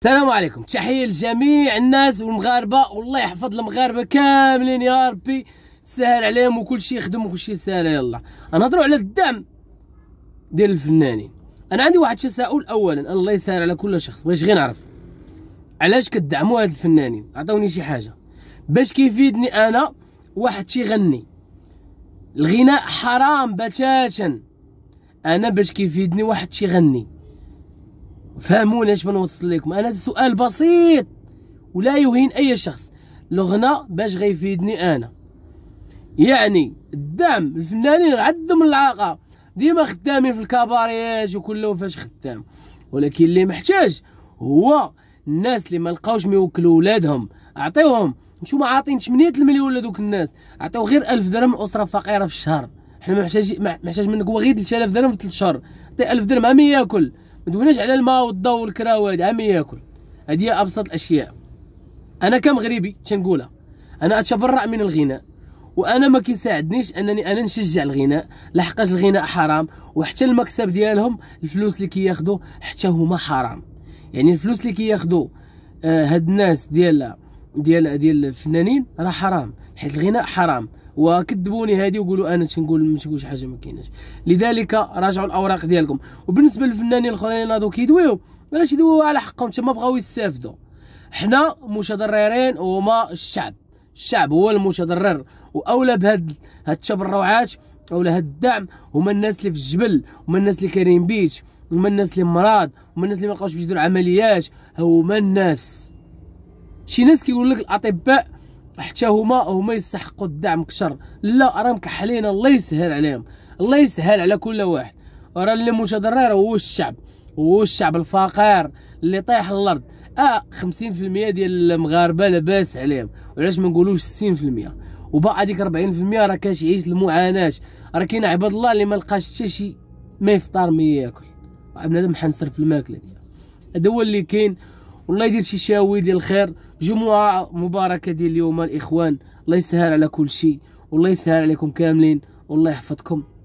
السلام عليكم، تحية لجميع الناس والمغاربة، والله يحفظ المغاربة كاملين يا ربي، سهل عليهم وكل شيء يخدم وكل شيء سهل. يلا نهضروا على الدعم ديال الفنانين. انا عندي واحد التساؤل. اولا الله يسهل على كل شخص، بغيت غير نعرف علاش كتدعموا هاد الفنانين؟ عطوني شي حاجة باش كيفيدني انا. واحد تيغني الغناء حرام بتاتا، انا باش كيفيدني واحد تيغني؟ فهموني اش بنوصل لكم. انا سؤال بسيط ولا يهين اي شخص. الغناء باش غيفيدني انا؟ يعني الدعم الفنانين عندهم العاقه، ديما خدامين في الكباريات وكله فاش خدام، ولكن اللي محتاج هو الناس اللي ما لقاوش ميوكلوا ولادهم. اعطيوهم. نتوما عاطين 8 المليون لدوك الناس، عطيو غير 1000 درهم اسره فقيره في الشهر. حنا محتاج منك هو غير 3000 درهم في 3 شهور. عطي 1000 درهم عم ياكل، ما دويناش على الماء والضوء والكراوه، هادي عم ياكل. هادي هي ابسط الاشياء. انا كمغربي تنقولها، انا اتبرع من الغناء، وانا ما كيساعدنيش انني انا نشجع الغناء، لحقاش الغناء حرام، وحتى المكسب ديالهم الفلوس اللي كياخذوا حتى هما حرام. يعني الفلوس اللي كياخذوا هاد الناس ديال الفنانين راه حرام، حيت الغناء حرام. وكذبوني هادي وقولوا انا تنقول ما تنقولش حاجه ما كايناش. لذلك راجعوا الاوراق ديالكم. وبالنسبه للفنانين الاخرين اللي ناضوا كيدويو، علاش يدويو على حقهم؟ تما بغاو يستافدوا. حنا متضررين وما الشعب هو المتضرر، واولى بهاد التبرعات اولا هاد الدعم هما الناس اللي في الجبل، هما الناس اللي كاينين بيت، هما الناس اللي مرض، هما الناس اللي ما بقاوش يديروا عمليات، هما الناس. شي ناس كيقول لك الاطباء حتى هما يستحقوا الدعم كثر. لا، راهم كحلين، الله يسهل عليهم، الله يسهل على كل واحد. راه اللي متضرر هو الشعب الفقير اللي طايح الارض. 50% ديال المغاربه لاباس عليهم، وعلاش ما نقولوش 60%؟ وباقي ديك 40% راه كيعيش المعاناه. راه كاين عباد الله اللي ما لقاش حتى شي ما يفطر ما ياكل، بنادم حنصر في الماكله ديالو. هذا هو اللي كاين. والله يدير شي شاوي ديال الخير. جمعة مباركة ديال اليوم الاخوان، الله يسهل على كل شيء، والله يسهل عليكم كاملين، والله يحفظكم.